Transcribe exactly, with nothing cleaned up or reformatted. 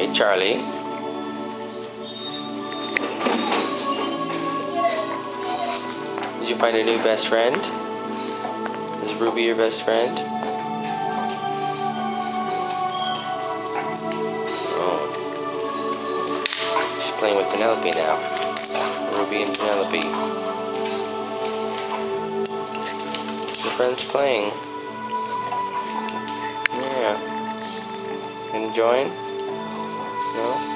Hey, Charlie. Did you find a new best friend? Is Ruby your best friend? Oh. She's playing with Penelope now. Ruby and Penelope. Your friend's playing. Yeah. Gonna join? No?